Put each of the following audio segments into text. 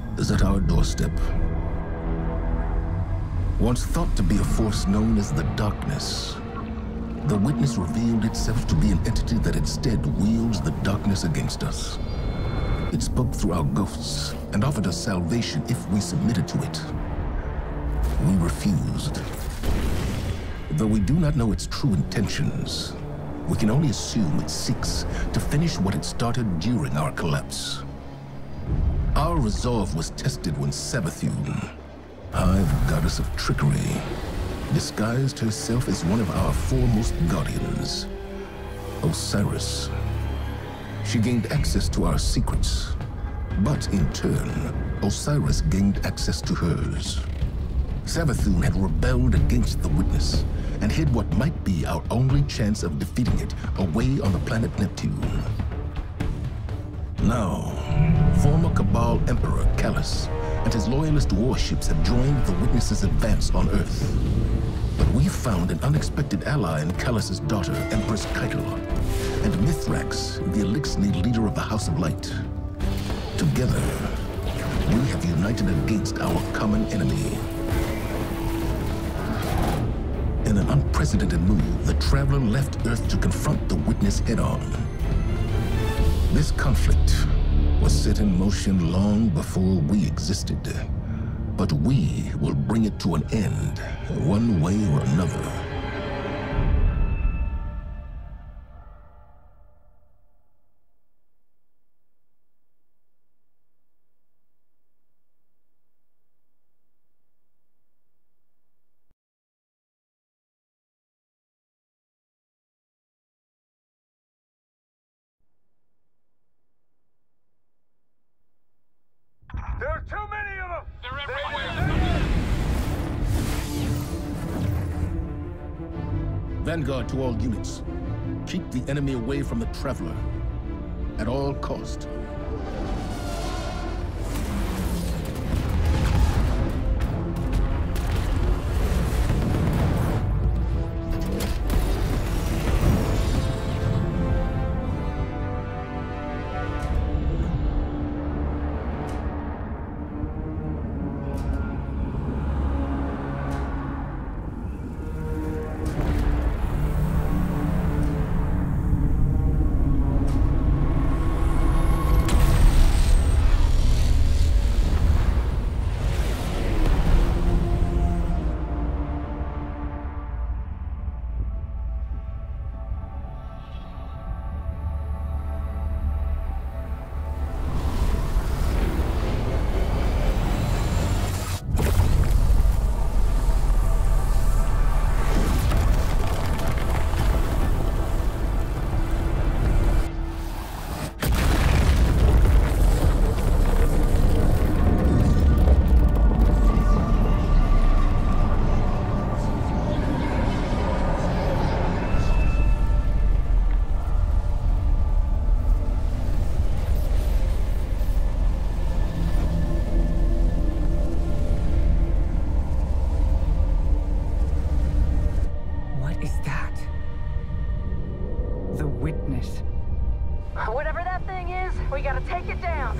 is at our doorstep. Once thought to be a force known as the Darkness, the Witness revealed itself to be an entity that instead wields the darkness against us. It spoke through our ghosts and offered us salvation if we submitted to it. We refused. Though we do not know its true intentions, we can only assume it seeks to finish what it started during our collapse. Our resolve was tested when Savathun, Hive Goddess of Trickery, disguised herself as one of our foremost guardians, Osiris. She gained access to our secrets, but in turn, Osiris gained access to hers. Savathun had rebelled against the Witness and hid what might be our only chance of defeating it away on the planet Neptune. Now, former Cabal Emperor Callus and his loyalist warships have joined the Witness's advance on Earth. But we found an unexpected ally in Callus's daughter, Empress Keitel, and Mithrax, the Elixni leader of the House of Light. Together, we have united against our common enemy. In an unprecedented move, the Traveler left Earth to confront the Witness head-on. This conflict was set in motion long before we existed, but we will bring it to an end, one way or another. There are too many of them! They're everywhere! Vanguard to all units. Keep the enemy away from the Traveler, at all cost. Whatever that thing is, we gotta take it down.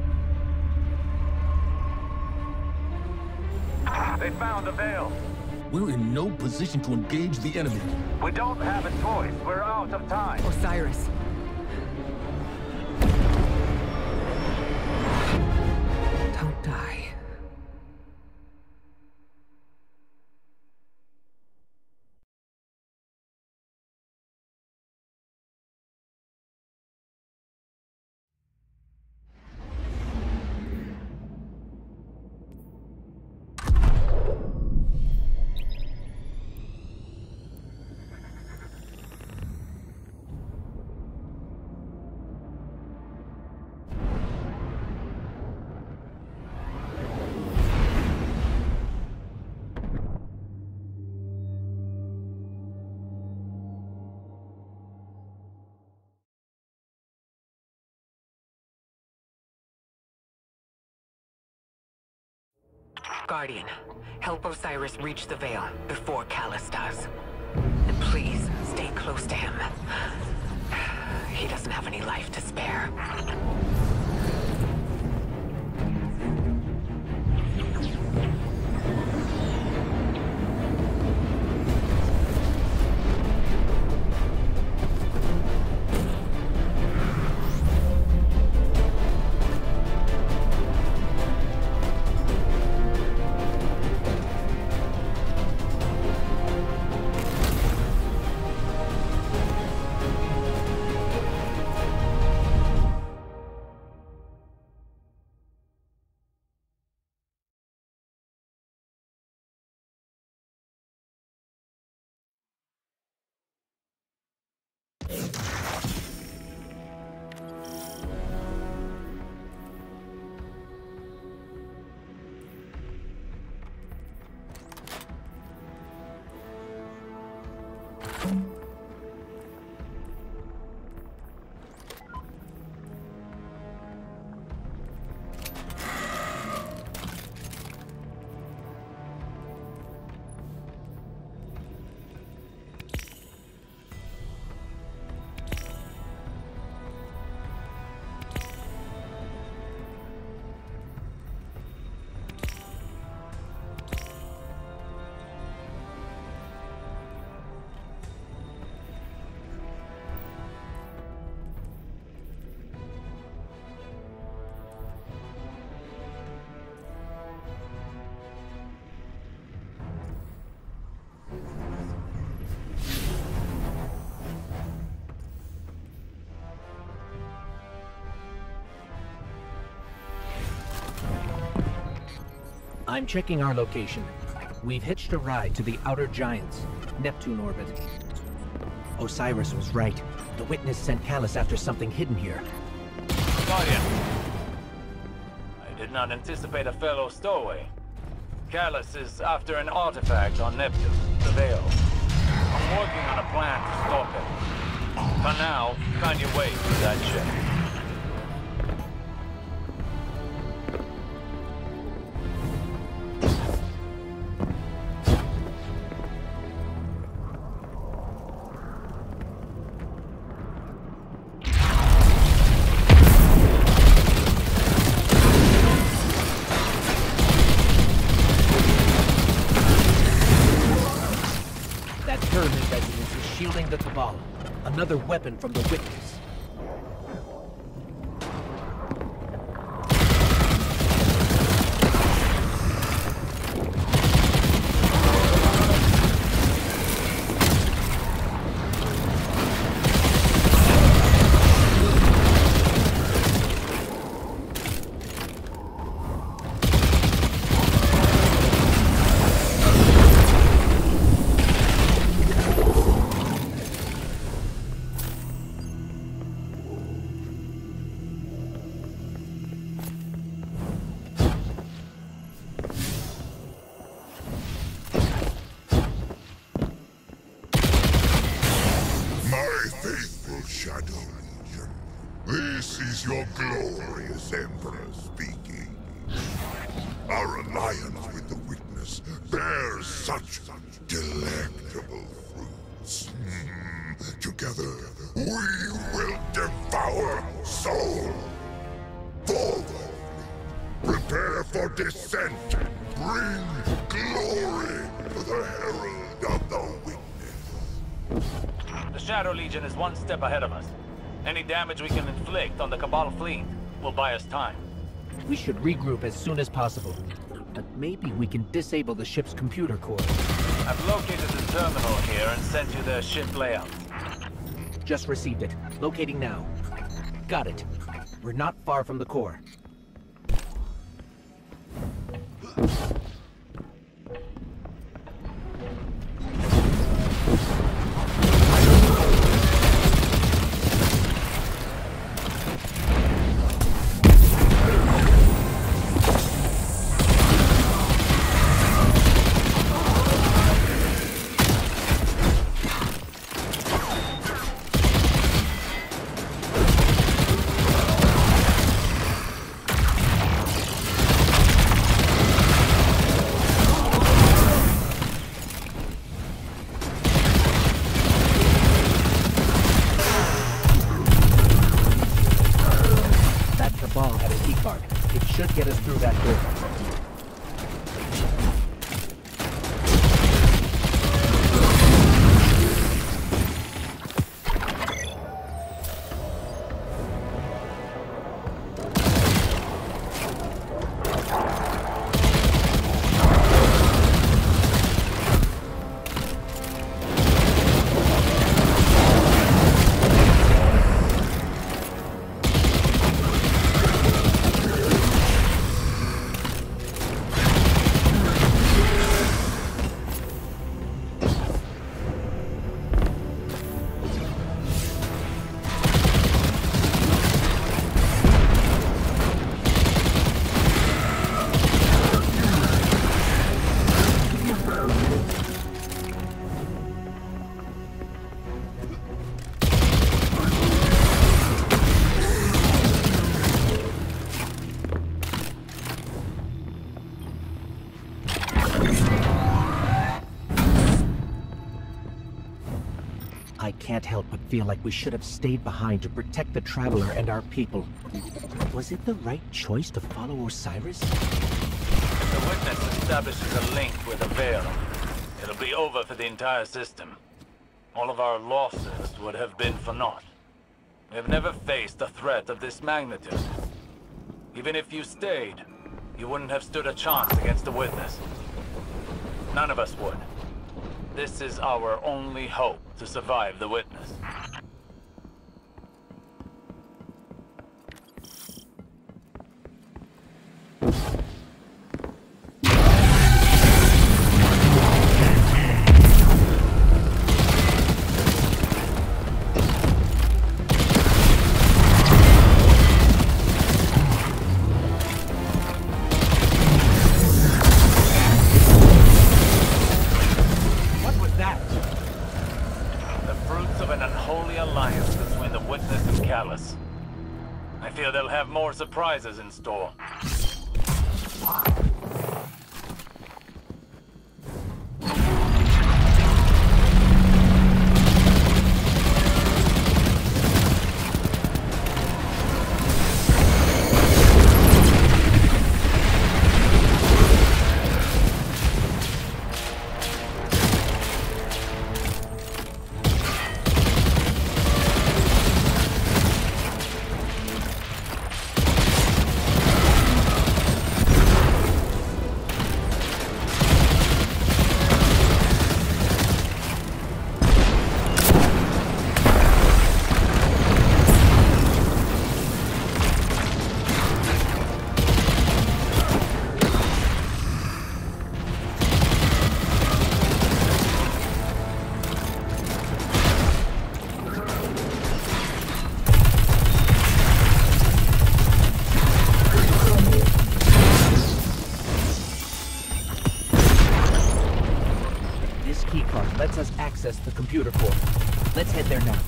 They found the veil. We're in no position to engage the enemy. We don't have a choice. We're out of time. Osiris. Don't die. Guardian, help Osiris reach the Veil before Callus does. And please, stay close to him. He doesn't have any life to spare. I'm checking our location. We've hitched a ride to the Outer Giants, Neptune orbit. Osiris was right. The Witness sent Callus after something hidden here. Guardian. I did not anticipate a fellow stowaway. Callus is after an artifact on Neptune, the Veil. I'm working on a plan to stop him. For now, kindly wait for that ship. Shielding the Cabal. Another weapon from the Witness. This is your glorious Emperor speaking. Our alliance with the Witness bears such delectable fruits. Together, we will devour Sol. Forward! Prepare for descent! Bring glory! the Herald of the Witness. The Shadow Legion is one step ahead of us. Any damage we can inflict on the Cabal fleet will buy us time. We should regroup as soon as possible. But maybe we can disable the ship's computer core. I've located the terminal here and sent you the ship layout. Just received it. Locating now. Got it. We're not far from the core. Get us through that door. I can't help but feel like we should have stayed behind to protect the Traveler and our people. Was it the right choice to follow Osiris? If the Witness establishes a link with the Veil, it'll be over for the entire system. All of our losses would have been for naught. We have never faced a threat of this magnitude. Even if you stayed, you wouldn't have stood a chance against the Witness. None of us would. This is our only hope to survive the Witness. I fear they'll have more surprises in store. Lets us access the computer core. Let's head there now.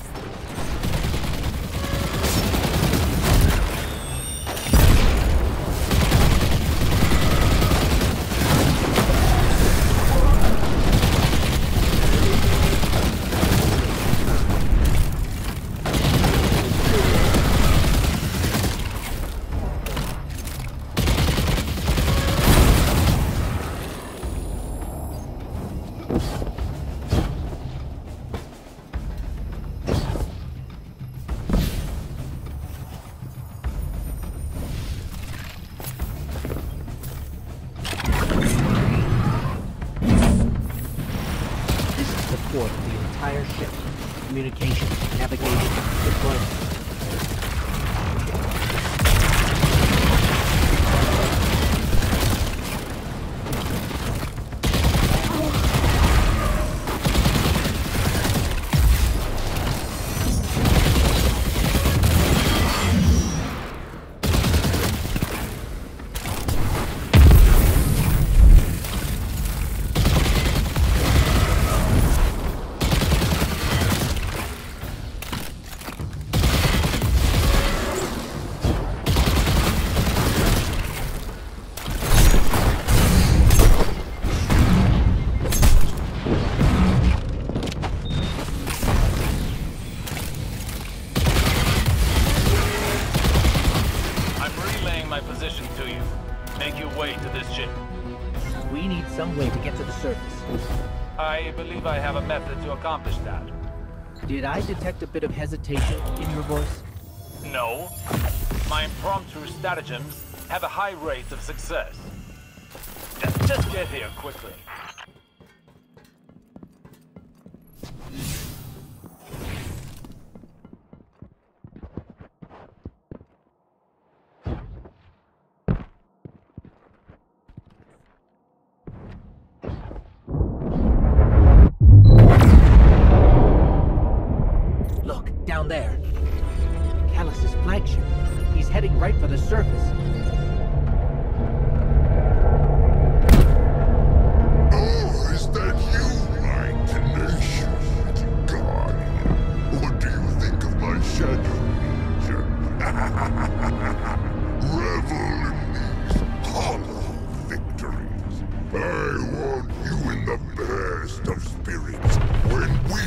the core of the entire ship. Communication, navigation, deployment. We need some way to get to the surface. I believe I have a method to accomplish that. Did I detect a bit of hesitation in your voice? No. My impromptu stratagems have a high rate of success. Just get here quickly. Down there. Callus's flagship. He's heading right for the surface. Oh, is that you, my tenacious guardian? What do you think of my shadow legion? Revel in these hollow victories. I want you in the best of spirits when we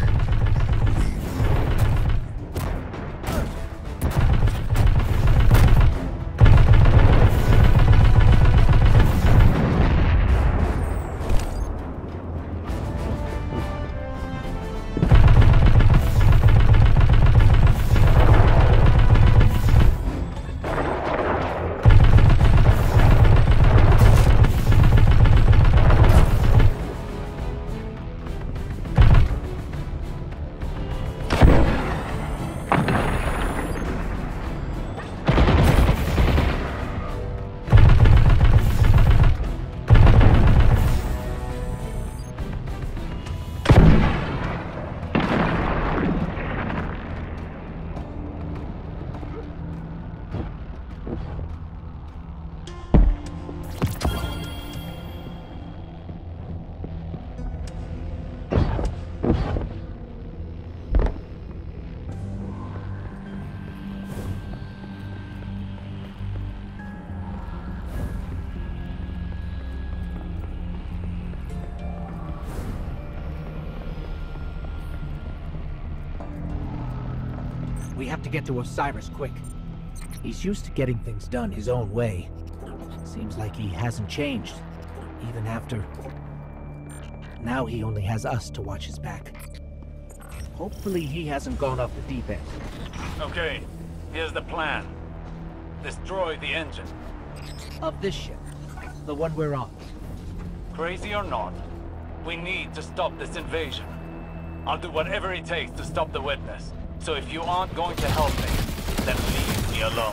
We have to get to Osiris quick. He's used to getting things done his own way. Seems like he hasn't changed, even after... Now he only has us to watch his back. Hopefully he hasn't gone off the deep end. Okay, here's the plan. Destroy the engine. Of this ship, the one we're on. Crazy or not, we need to stop this invasion. I'll do whatever it takes to stop the witness. So if you aren't going to help me, then leave me alone.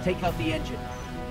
take out the engine.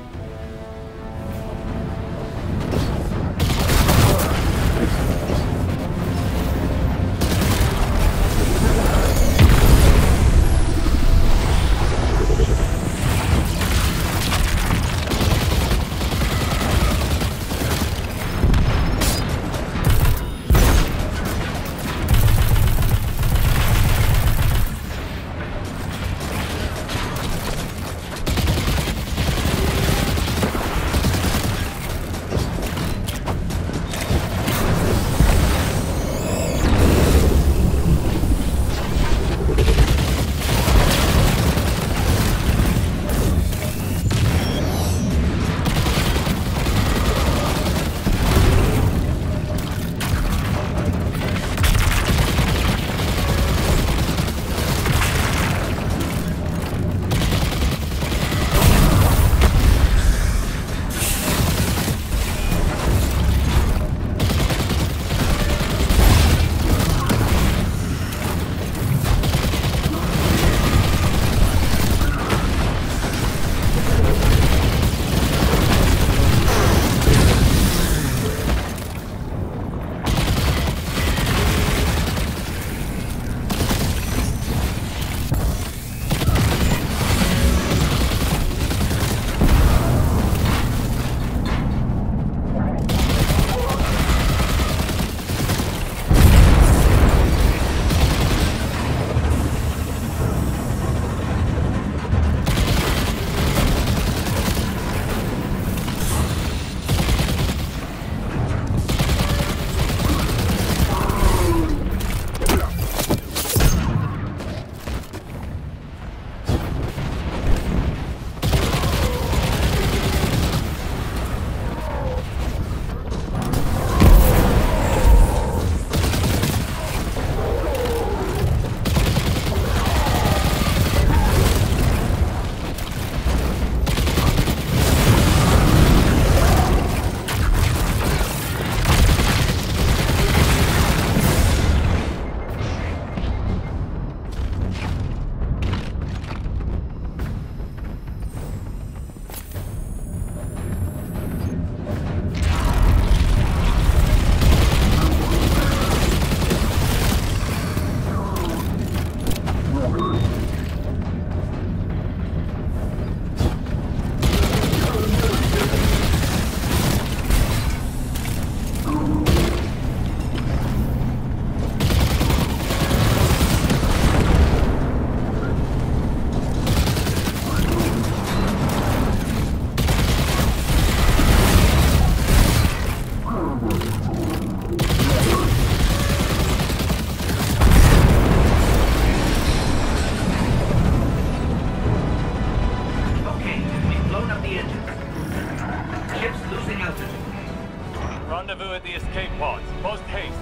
Rendezvous at the escape pods. Post haste.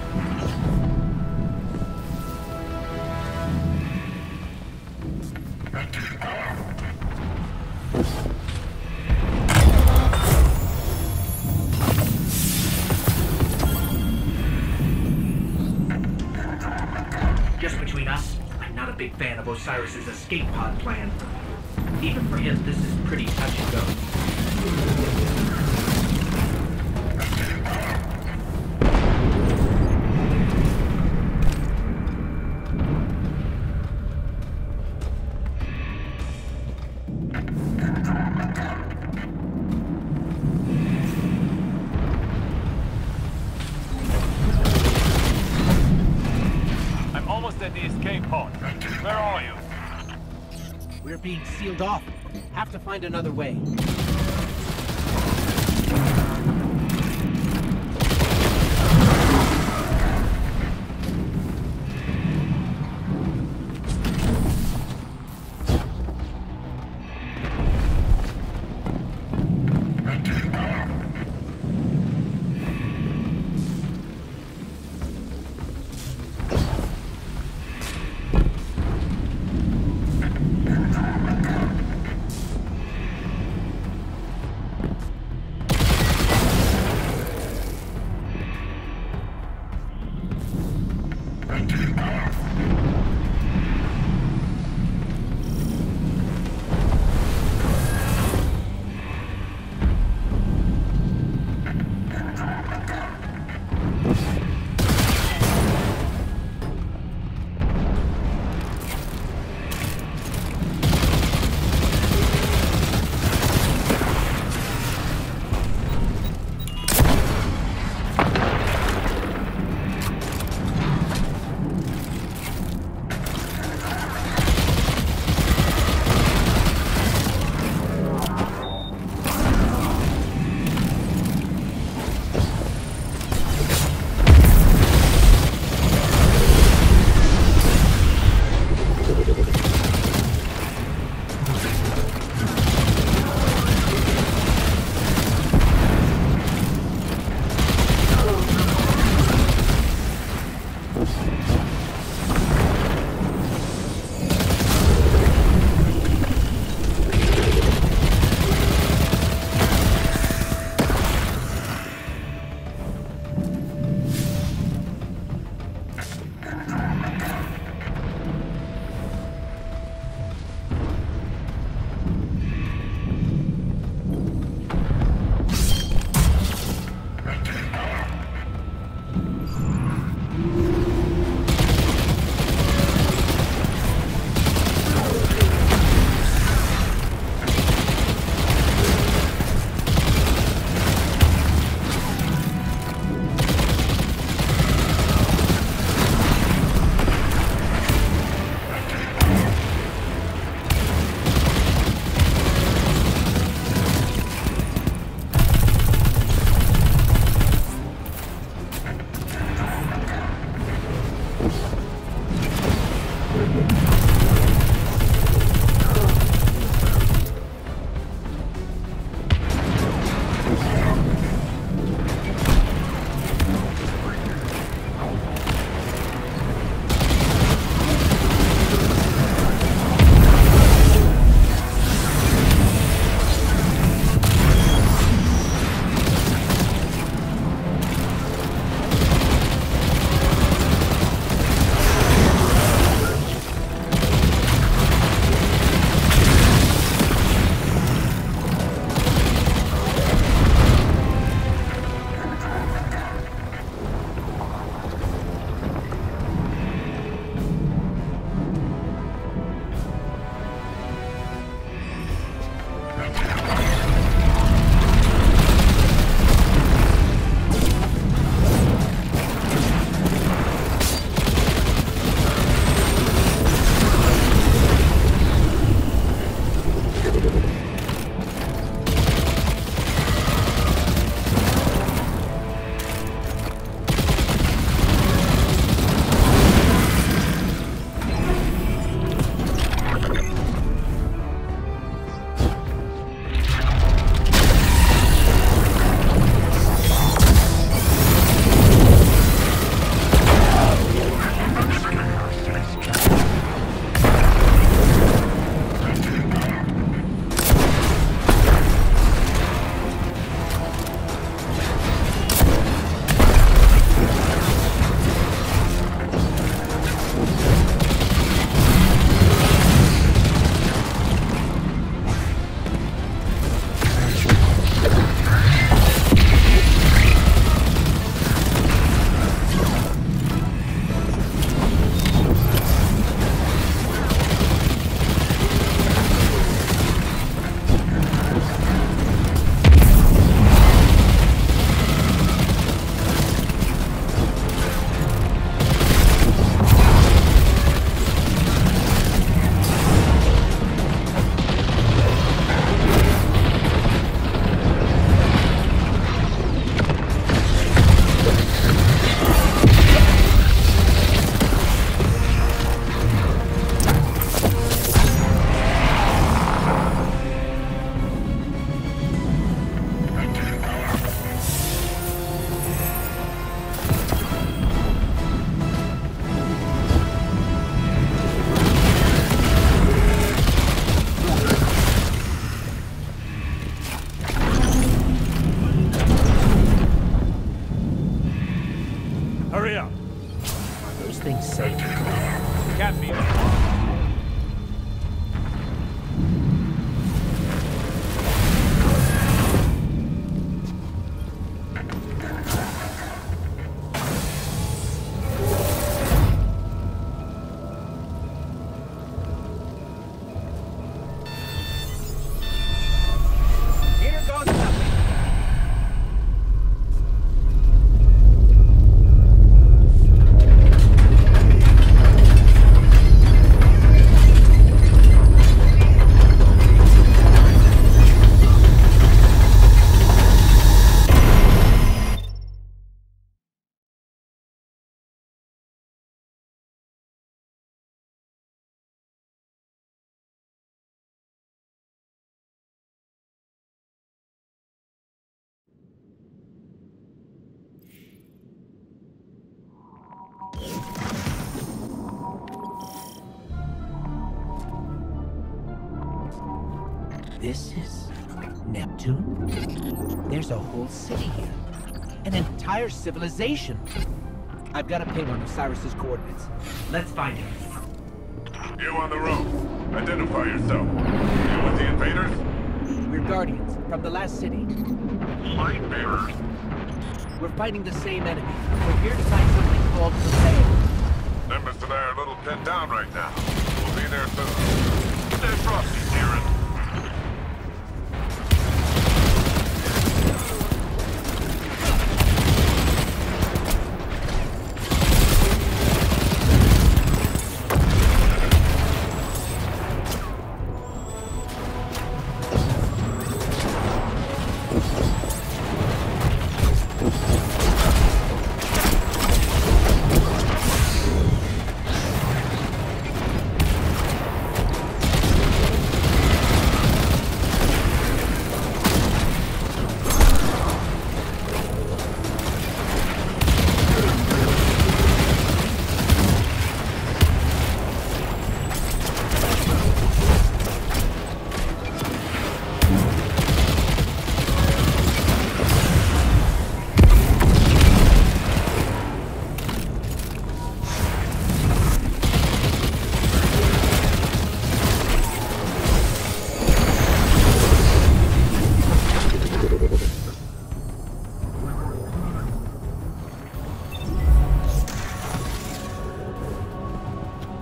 Just between us, I'm not a big fan of Osiris's escape pod plan. Even for him, this is pretty touch and go. At the escape pod. Where are you? We're being sealed off. Have to find another way. This is Neptune? There's a whole city here. An entire civilization. I've got a ping on Osiris's coordinates. Let's find him. You on the road. Identify yourself. You with the invaders? We're Guardians, from the last city. Light bearers. We're fighting the same enemy. We're here to find something called the Veil. Nimbus and I are a little pinned down right now. We'll be there soon. Stay frosty, Kieran.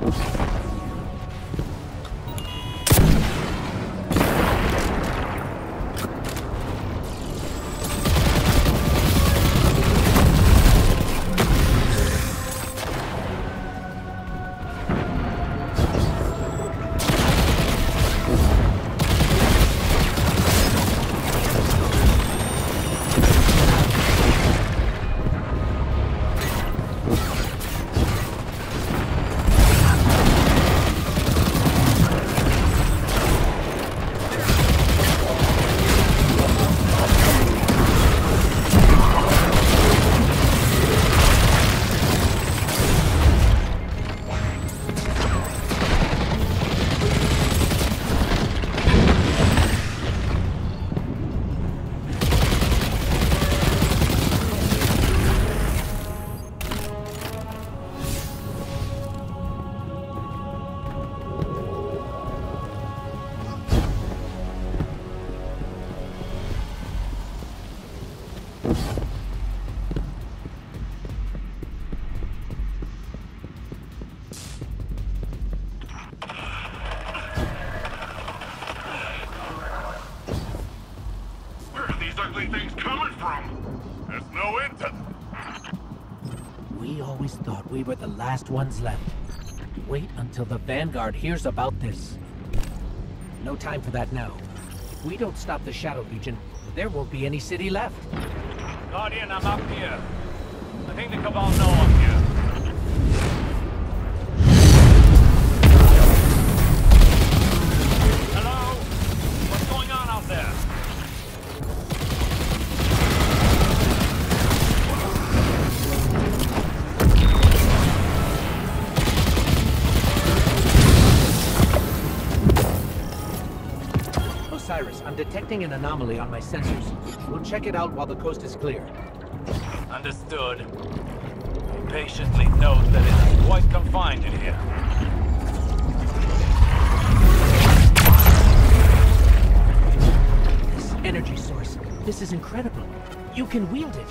Things coming from? There's no end to them. We always thought we were the last ones left. Wait until the Vanguard hears about this. No time for that now. If we don't stop the Shadow Legion, there won't be any city left. Guardian, I'm up here. I think the Cabal know I'm here. Hello? What's going on out there? Osiris, I'm detecting an anomaly on my sensors. We'll check it out while the coast is clear. Understood. Patiently note that it is quite confined in here. This energy source, this is incredible. You can wield it.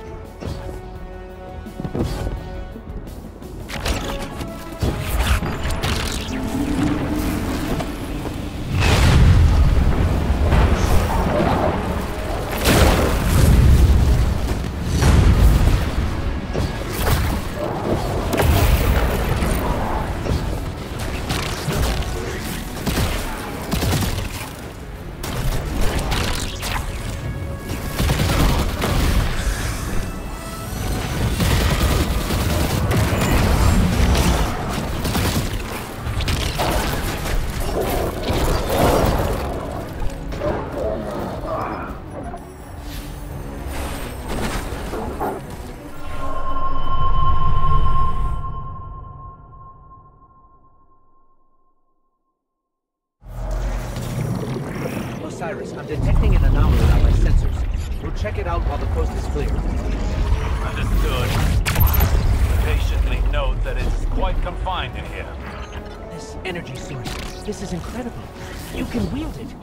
Osiris, I'm detecting an anomaly on my sensors. We'll check it out while the coast is clear. Understood. Patiently note that it is quite confined in here. This energy source, this is incredible. You can wield it.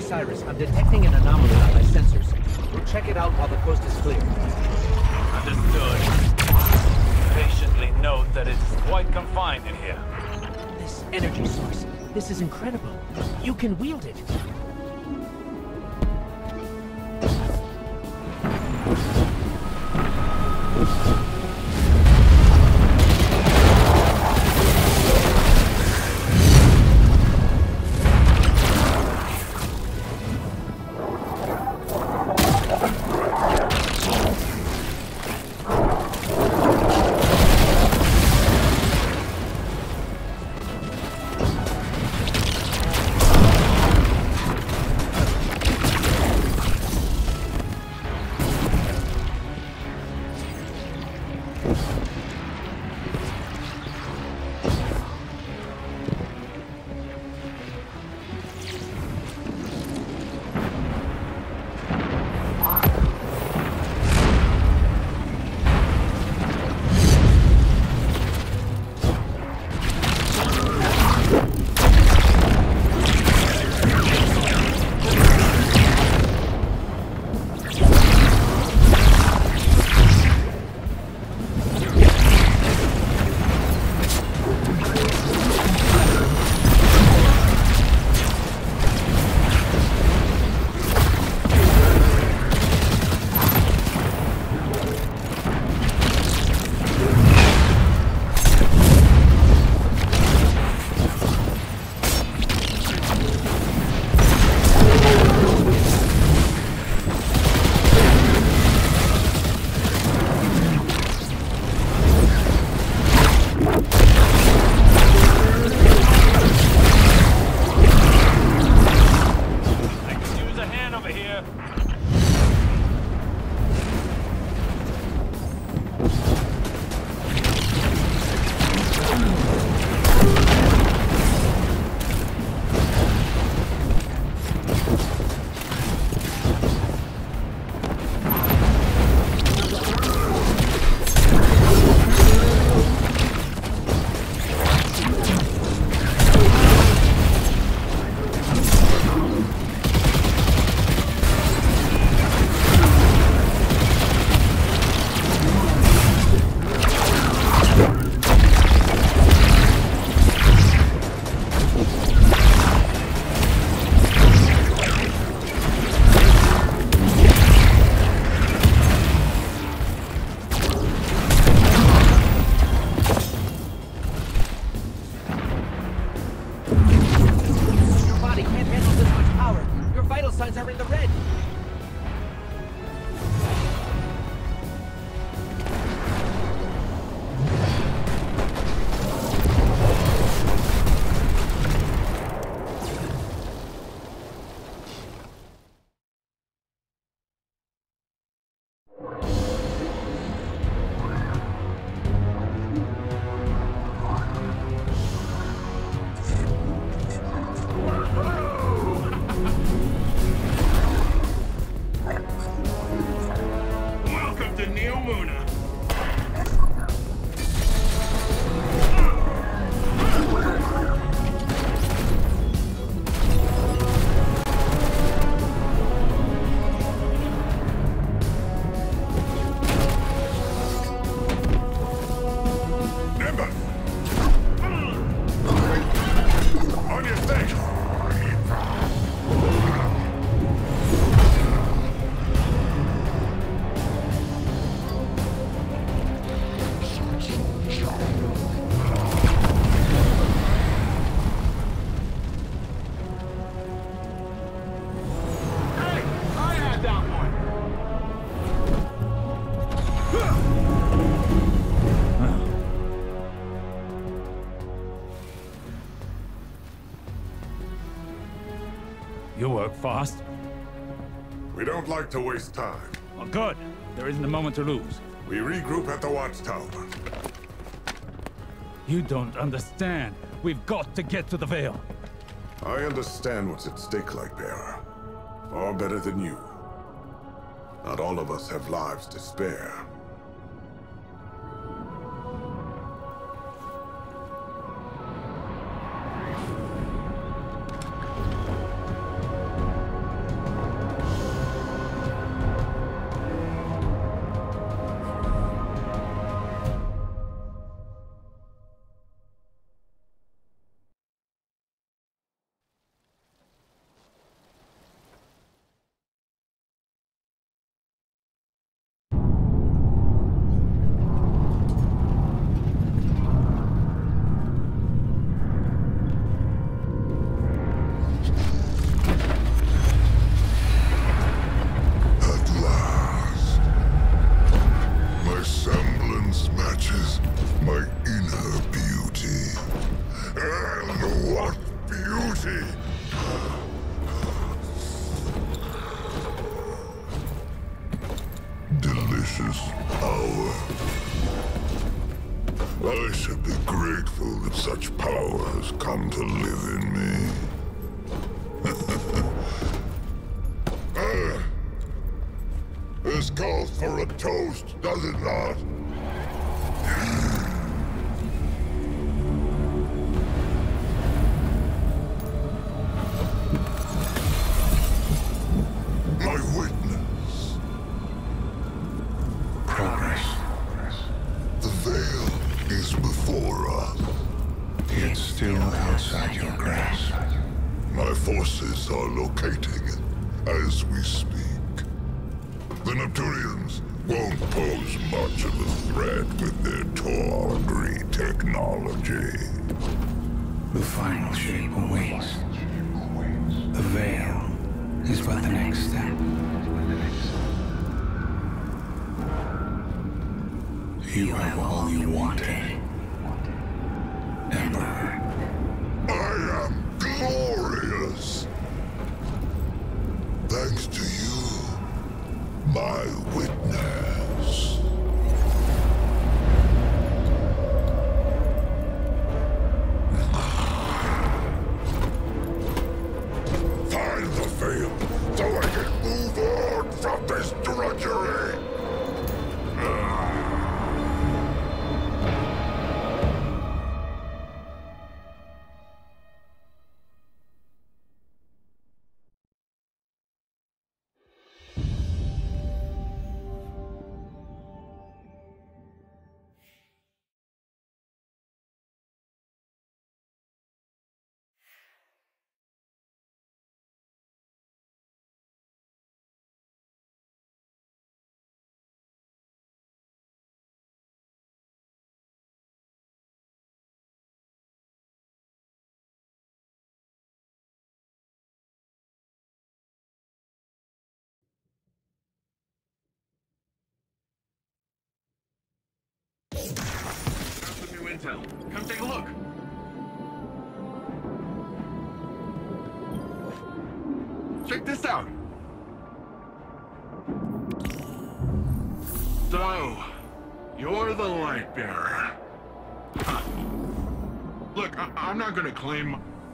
Cyrus, I'm detecting an anomaly on my sensors. We'll check it out while the coast is clear. Understood. Patiently note that it's quite confined in here. This energy source, this is incredible. You can wield it. You work fast. We don't like to waste time. Well, good. There isn't a moment to lose. We regroup at the watchtower. You don't understand. We've got to get to the Veil. I understand what's at stake, Lightbearer. Far better than you. Not all of us have lives to spare. eternity! Delicious power. I should be grateful that such power has come to live in me. This calls for a toast, does it not? My witness. Progress. The veil is before us. It's still outside your grasp. My forces are locating it as we speak. The Neptunians won't pose much of a threat with their tawdry technology. The final shape awaits. The veil is but the next step. You have all you wanted, Emperor. I am glorious! Thanks to you, my witness. Find the veil, so I can move on from this drudgery! New intel. Come take a look. Check this out. So, you're the light bearer. Huh. Look, I'm not gonna claim...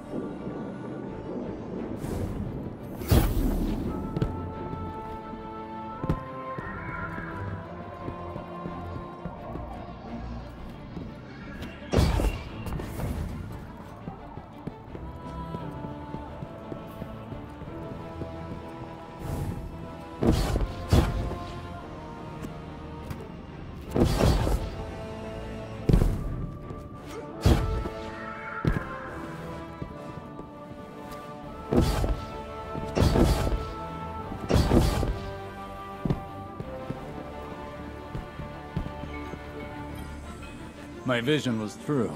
My vision was true.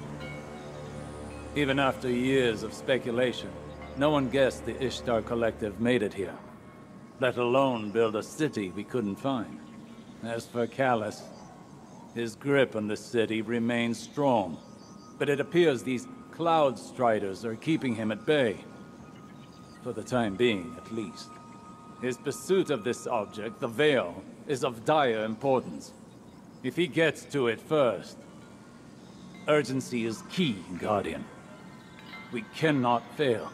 Even after years of speculation, no one guessed the Ishtar Collective made it here, let alone build a city we couldn't find. As for Callus, his grip on the city remains strong, but it appears these Cloud Striders are keeping him at bay. For the time being, at least. His pursuit of this object, the Veil, is of dire importance. If he gets to it first, urgency is key, Guardian. We cannot fail.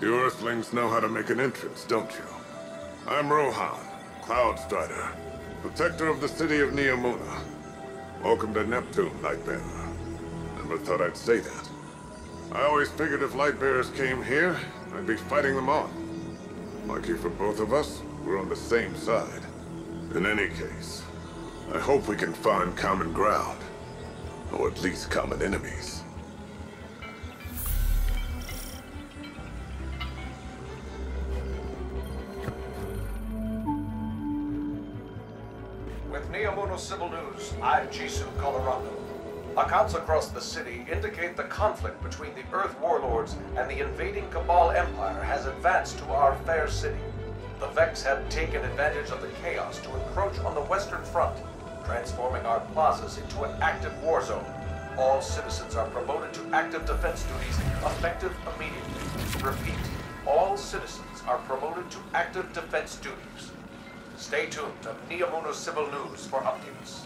You Earthlings know how to make an entrance, don't you? I'm Rohan, Cloudstrider, protector of the city of Neomuna. Welcome to Neptune, Lightbearer. Never thought I'd say that. I always figured if Lightbearers came here, I'd be fighting them on. Lucky for both of us, we're on the same side. In any case, I hope we can find common ground. Or at least common enemies. With Neomuna Civil News, I'm Jisoo Colorado. Accounts across the city indicate the conflict between the Earth Warlords and the invading Cabal Empire has advanced to our fair city. The Vex have taken advantage of the chaos to encroach on the Western Front, transforming our plazas into an active war zone. All citizens are promoted to active defense duties, effective immediately. Repeat, all citizens are promoted to active defense duties. Stay tuned to Neomuna Civil News for updates.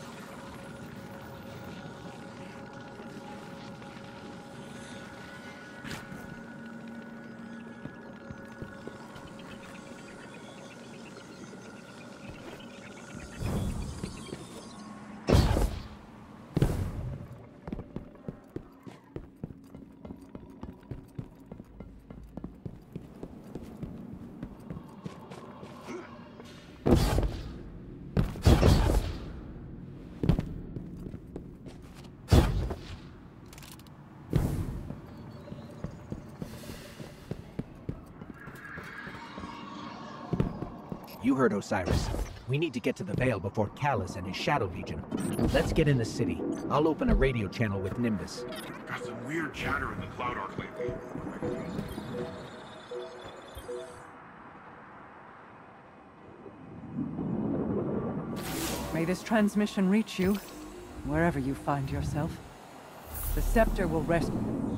You heard Osiris. We need to get to the Veil before Callus and his Shadow Legion. Let's get in the city. I'll open a radio channel with Nimbus. Got some weird chatter in the Cloud Arc lately. May this transmission reach you, wherever you find yourself. The Scepter will rescue.